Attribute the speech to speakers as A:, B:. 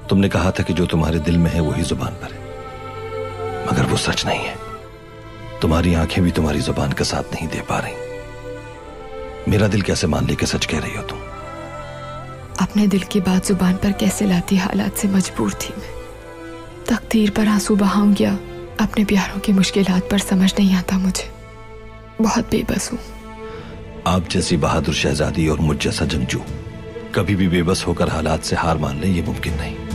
A: तुमने कहा था कि जो तुम्हारे दिल में है वही जुबान पर है, मगर वो सच नहीं है। तुम्हारी आंखें भी तुम्हारी जुबान का साथ नहीं दे पा रही। मेरा दिल कैसे मान ले कि सच कह रही हो तुम?
B: अपने दिल की बात जुबान पर कैसे लाती, हालात से मजबूर थी मैं। तकदीर पर आंसू बहाऊं या अपने प्यारों की मुश्किलात पर समझ नहीं आता मुझे। बहुत बेबस हूं।
A: आप जैसी बहादुर शहजादी और मुझ जैसा जंगजू कभी भी बेबस होकर हालात से हार मान ले, ये मुमकिन नहीं।